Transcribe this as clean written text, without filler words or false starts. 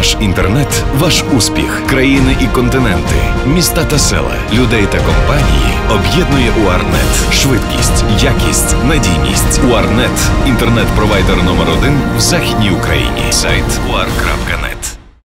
Наш інтернет – ваш успіх. Країни і континенти, міста та села, людей та компанії об'єднує UARNET. Швидкість, якість, надійність. UARNET – інтернет-провайдер номер 1 в Західній Україні. Сайт uar.net.